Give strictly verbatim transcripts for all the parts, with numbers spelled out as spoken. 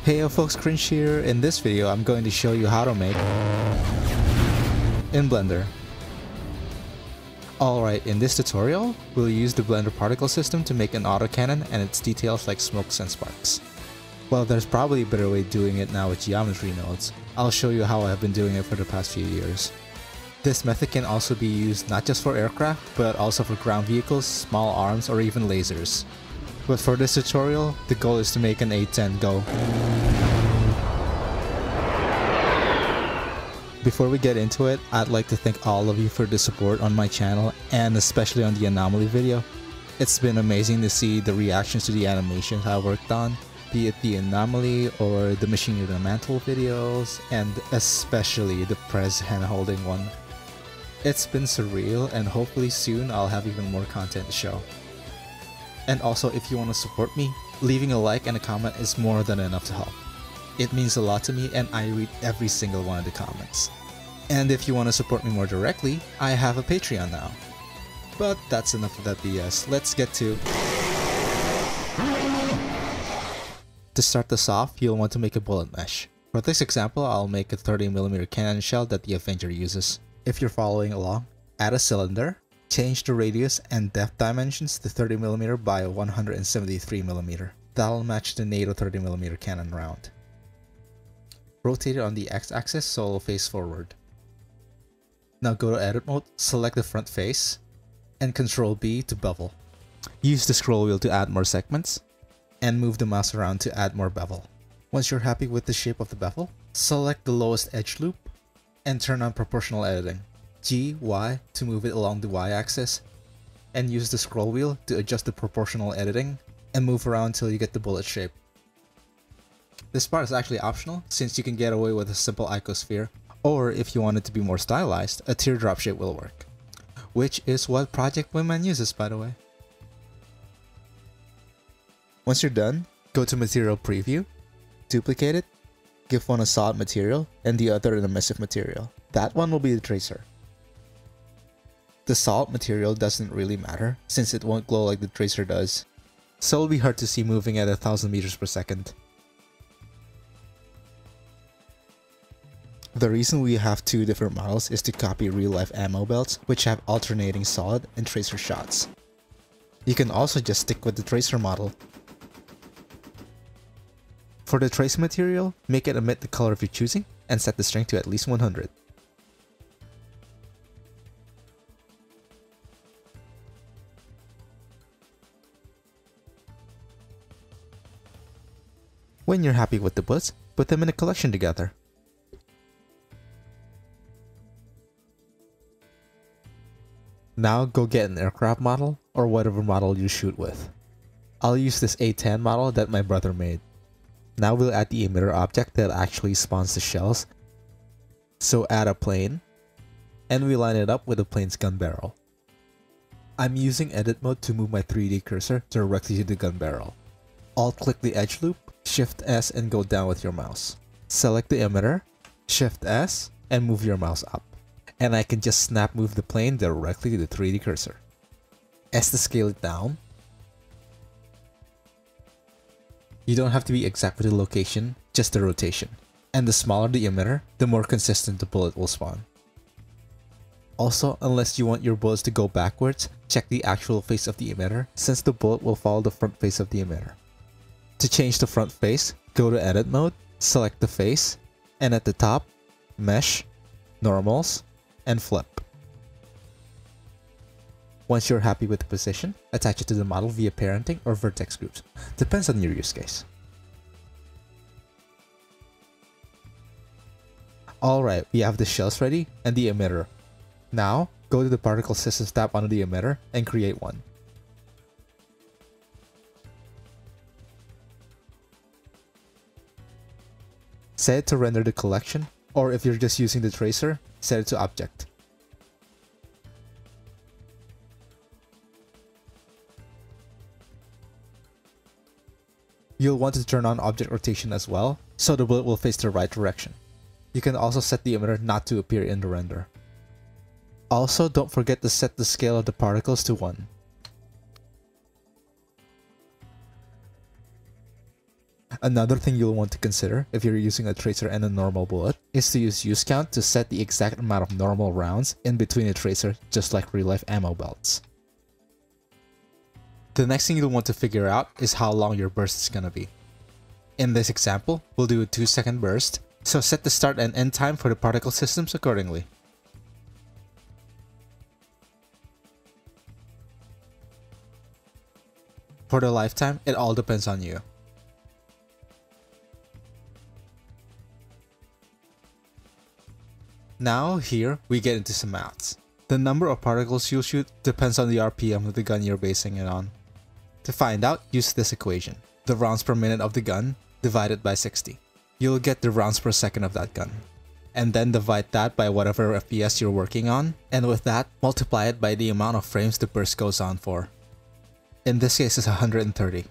Hey yo folks, Cringe here. In this video I'm going to show you how to make in Blender. Alright, in this tutorial we'll use the Blender particle system to make an autocannon and its details like smokes and sparks. Well, there's probably a better way of doing it now with geometry nodes. I'll show you how I've been doing it for the past few years. This method can also be used not just for aircraft, but also for ground vehicles, small arms, or even lasers. But for this tutorial, the goal is to make an A ten go. Before we get into it, I'd like to thank all of you for the support on my channel and especially on the anomaly video. It's been amazing to see the reactions to the animations I worked on, be it the anomaly or the machine in the mantle videos, and especially the Prez hand holding one. It's been surreal, and hopefully soon I'll have even more content to show. And also, if you want to support me, leaving a like and a comment is more than enough to help. It means a lot to me and I read every single one of the comments. And if you want to support me more directly, I have a Patreon now. But that's enough of that B S, let's get to... To start this off, you'll want to make a bullet mesh. For this example, I'll make a thirty millimeter cannon shell that the Avenger uses. If you're following along, add a cylinder, change the radius and depth dimensions to thirty millimeter by one hundred seventy-three millimeter. That'll match the NATO thirty millimeter cannon round. Rotate it on the x-axis so it'll face forward. Now go to edit mode, select the front face, and control B to bevel. Use the scroll wheel to add more segments, and move the mouse around to add more bevel. Once you're happy with the shape of the bevel, select the lowest edge loop, and turn on proportional editing. G, Y to move it along the y-axis, and use the scroll wheel to adjust the proportional editing, and move around until you get the bullet shape. This part is actually optional, since you can get away with a simple icosphere, or if you want it to be more stylized, a teardrop shape will work. Which is what Project Wingman uses, by the way. Once you're done, go to Material Preview, duplicate it, give one a solid material, and the other an emissive material. That one will be the tracer. The solid material doesn't really matter, since it won't glow like the tracer does, so it'll be hard to see moving at a thousand meters per second. The reason we have two different models is to copy real-life ammo belts, which have alternating solid and tracer shots. You can also just stick with the tracer model. For the tracer material, make it emit the color of your choosing, and set the strength to at least one hundred. When you're happy with the bullets, put them in a collection together. Now go get an aircraft model, or whatever model you shoot with. I'll use this A ten model that my brother made. Now we'll add the emitter object that actually spawns the shells. So add a plane, and we line it up with the plane's gun barrel. I'm using edit mode to move my three D cursor directly to the gun barrel. Alt click the edge loop, Shift S and go down with your mouse. Select the emitter, Shift S, and move your mouse up. And I can just snap move the plane directly to the three D cursor. S to scale it down. You don't have to be exact with the location, just the rotation. And the smaller the emitter, the more consistent the bullet will spawn. Also, unless you want your bullets to go backwards, check the actual face of the emitter, since the bullet will follow the front face of the emitter. To change the front face, go to edit mode, select the face, and at the top, mesh, normals, and flip. Once you're happy with the position, attach it to the model via parenting or vertex groups. Depends on your use case. Alright, we have the shells ready and the emitter. Now, go to the particle systems tab under the emitter and create one. Set it to render the collection, or if you're just using the tracer, set it to object. You'll want to turn on object rotation as well, so the bullet will face the right direction. You can also set the emitter not to appear in the render. Also, don't forget to set the scale of the particles to one. Another thing you'll want to consider if you're using a tracer and a normal bullet is to use use count to set the exact amount of normal rounds in between a tracer, just like real life ammo belts. The next thing you'll want to figure out is how long your burst is gonna be. In this example, we'll do a two second burst, so set the start and end time for the particle systems accordingly. For the lifetime, it all depends on you. Now here, we get into some maths. The number of particles you'll shoot depends on the R P M of the gun you're basing it on. To find out, use this equation. The rounds per minute of the gun divided by sixty. You'll get the rounds per second of that gun. And then divide that by whatever F P S you're working on, and with that, multiply it by the amount of frames the burst goes on for. In this case, it's one hundred thirty.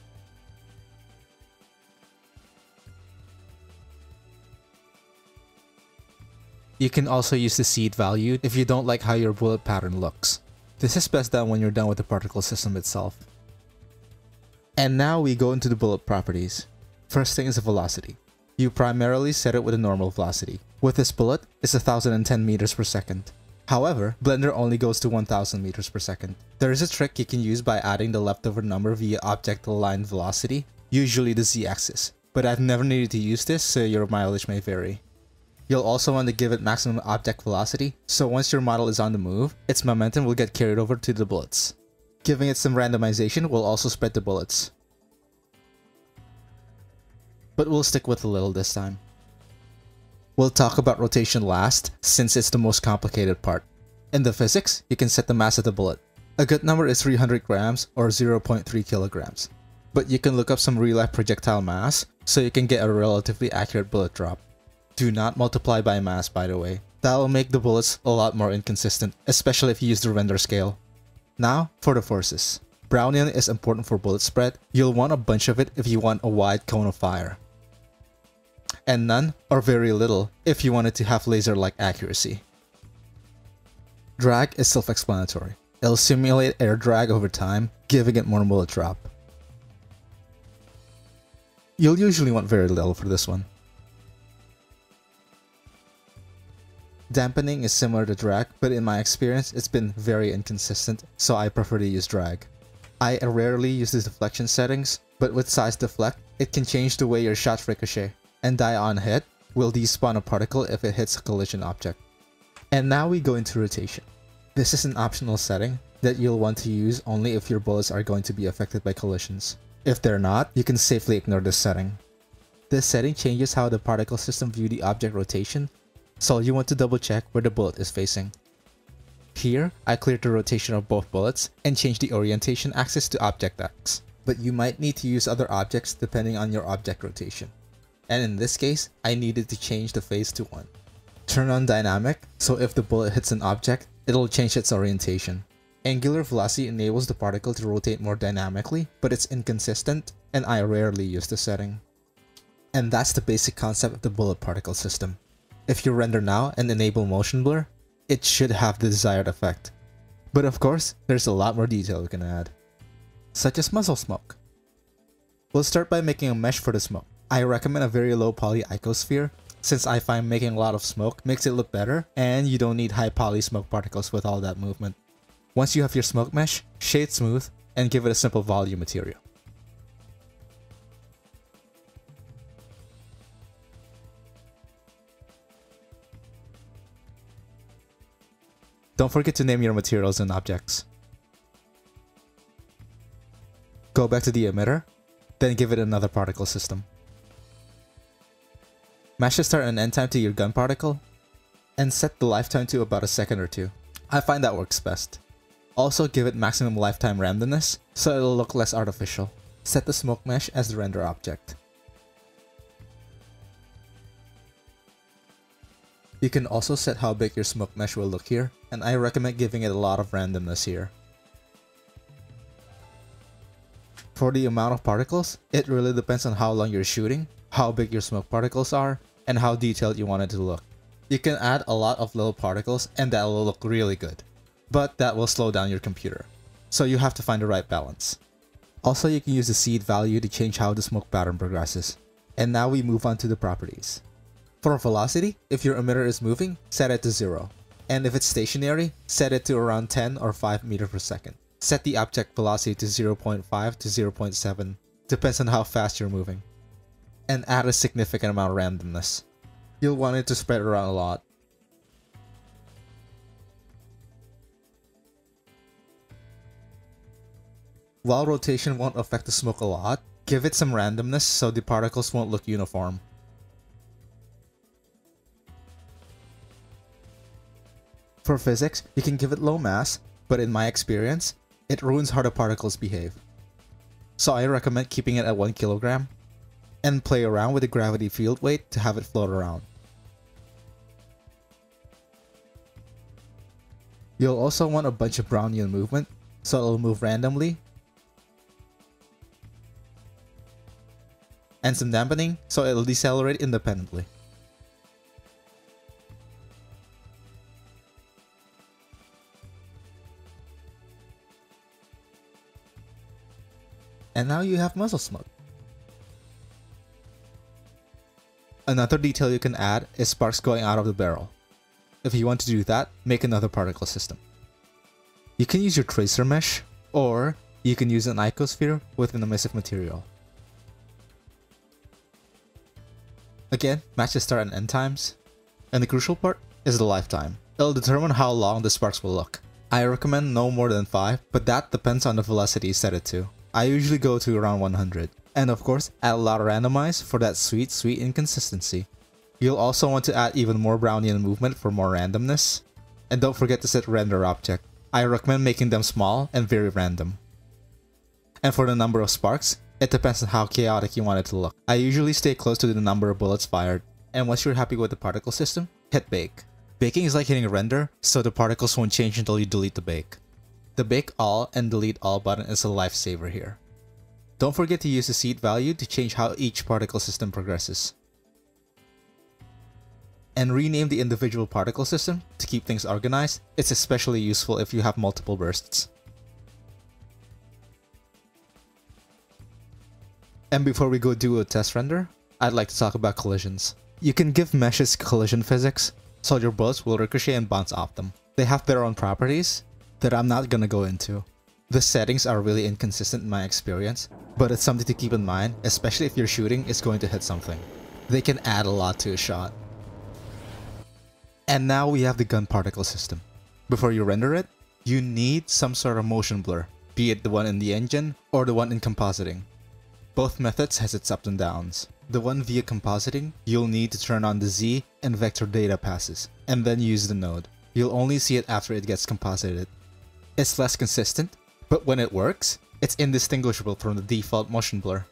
You can also use the seed value if you don't like how your bullet pattern looks. This is best done when you're done with the particle system itself. And now we go into the bullet properties. First thing is the velocity. You primarily set it with a normal velocity. With this bullet, it's one thousand ten meters per second. However, Blender only goes to one thousand meters per second. There is a trick you can use by adding the leftover number via object-aligned velocity, usually the z-axis, but I've never needed to use this, so your mileage may vary. You'll also want to give it maximum object velocity, so once your model is on the move, its momentum will get carried over to the bullets. Giving it some randomization will also spread the bullets. But we'll stick with a little this time. We'll talk about rotation last, since it's the most complicated part. In the physics, you can set the mass of the bullet. A good number is three hundred grams or zero point three kilograms. But you can look up some real-life projectile mass, so you can get a relatively accurate bullet drop. Do not multiply by mass, by the way. That will make the bullets a lot more inconsistent, especially if you use the render scale. Now, for the forces. Brownian is important for bullet spread. You'll want a bunch of it if you want a wide cone of fire. And none or very little if you want it to have laser-like accuracy. Drag is self-explanatory. It'll simulate air drag over time, giving it more bullet drop. You'll usually want very little for this one. Dampening is similar to drag, but in my experience, it's been very inconsistent, so I prefer to use drag. I rarely use the deflection settings, but with size deflect, it can change the way your shots ricochet, and die on hit will despawn a particle if it hits a collision object. And now we go into rotation. This is an optional setting that you'll want to use only if your bullets are going to be affected by collisions. If they're not, you can safely ignore this setting. This setting changes how the particle system view the object rotation, so you want to double check where the bullet is facing. Here, I cleared the rotation of both bullets and changed the orientation axis to object X, but you might need to use other objects depending on your object rotation. And in this case, I needed to change the phase to one. Turn on dynamic, so if the bullet hits an object, it'll change its orientation. Angular velocity enables the particle to rotate more dynamically, but it's inconsistent, and I rarely use the setting. And that's the basic concept of the bullet particle system. If you render now and enable motion blur, it should have the desired effect. But of course, there's a lot more detail we can add, such as muzzle smoke. We'll start by making a mesh for the smoke. I recommend a very low poly icosphere, since I find making a lot of smoke makes it look better, and you don't need high poly smoke particles with all that movement. Once you have your smoke mesh, shade smooth, and give it a simple volume material. Don't forget to name your materials and objects. Go back to the emitter, then give it another particle system. Match the start and end time to your gun particle, and set the lifetime to about a second or two. I find that works best. Also give it maximum lifetime randomness, so it'll look less artificial. Set the smoke mesh as the render object. You can also set how big your smoke mesh will look here, and I recommend giving it a lot of randomness here. For the amount of particles, it really depends on how long you're shooting, how big your smoke particles are, and how detailed you want it to look. You can add a lot of little particles and that will look really good, but that will slow down your computer, so you have to find the right balance. Also, you can use the seed value to change how the smoke pattern progresses. And now we move on to the properties. For velocity, if your emitter is moving, set it to zero. And if it's stationary, set it to around ten or five meters per second. Set the object velocity to zero point five to zero point seven, depends on how fast you're moving. And add a significant amount of randomness. You'll want it to spread around a lot. While rotation won't affect the smoke a lot, give it some randomness so the particles won't look uniform. For physics, you can give it low mass, but in my experience, it ruins how the particles behave. So I recommend keeping it at one kilogram, and play around with the gravity field weight to have it float around. You'll also want a bunch of Brownian movement, so it'll move randomly, and some dampening, so it'll decelerate independently. And now you have muzzle smoke. Another detail you can add is sparks going out of the barrel. If you want to do that, make another particle system. You can use your tracer mesh, or you can use an icosphere with an emissive material. Again, match the start and end times. And the crucial part is the lifetime. It'll determine how long the sparks will look. I recommend no more than five, but that depends on the velocity you set it to. I usually go to around one hundred. And of course, add a lot of randomize for that sweet, sweet inconsistency. You'll also want to add even more Brownian movement for more randomness. And don't forget to set render object. I recommend making them small and very random. And for the number of sparks, it depends on how chaotic you want it to look. I usually stay close to the number of bullets fired. And once you're happy with the particle system, hit bake. Baking is like hitting a render, so the particles won't change until you delete the bake. The bake all and delete all button is a lifesaver here. Don't forget to use the seed value to change how each particle system progresses. And rename the individual particle system to keep things organized. It's especially useful if you have multiple bursts. And before we go do a test render, I'd like to talk about collisions. You can give meshes collision physics, so your bullets will ricochet and bounce off them. They have their own properties that I'm not gonna go into. The settings are really inconsistent in my experience, but it's something to keep in mind, especially if your shooting is going to hit something. They can add a lot to a shot. And now we have the gun particle system. Before you render it, you need some sort of motion blur, be it the one in the engine or the one in compositing. Both methods has its ups and downs. The one via compositing, you'll need to turn on the Z and vector data passes, and then use the node. You'll only see it after it gets composited. It's less consistent, but when it works, it's indistinguishable from the default motion blur.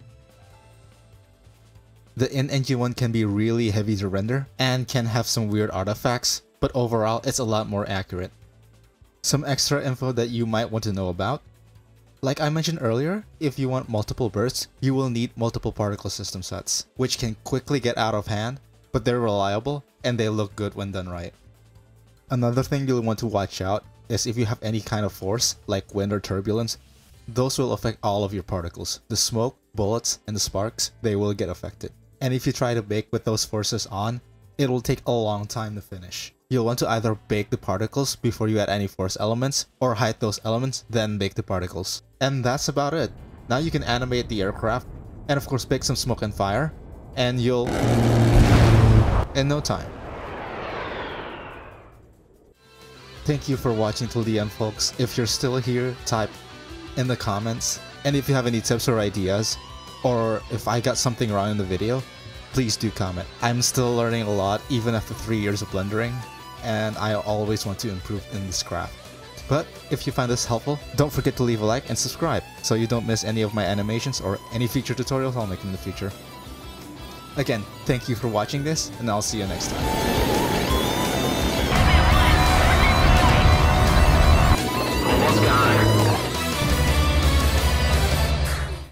The in-engine one can be really heavy to render and can have some weird artifacts, but overall it's a lot more accurate. Some extra info that you might want to know about. Like I mentioned earlier, if you want multiple bursts, you will need multiple particle system sets, which can quickly get out of hand, but they're reliable and they look good when done right. Another thing you'll want to watch out is if you have any kind of force, like wind or turbulence, those will affect all of your particles. The smoke, bullets, and the sparks, they will get affected. And if you try to bake with those forces on, it will take a long time to finish. You'll want to either bake the particles before you add any force elements, or hide those elements, then bake the particles. And that's about it. Now you can animate the aircraft, and of course bake some smoke and fire, and you'll... in no time. Thank you for watching till the end, folks. If you're still here, type in the comments. And if you have any tips or ideas, or if I got something wrong in the video, please do comment. I'm still learning a lot even after three years of blendering, and I always want to improve in this craft. But if you find this helpful, don't forget to leave a like and subscribe so you don't miss any of my animations or any future tutorials I'll make in the future. Again, thank you for watching this, and I'll see you next time. Guys.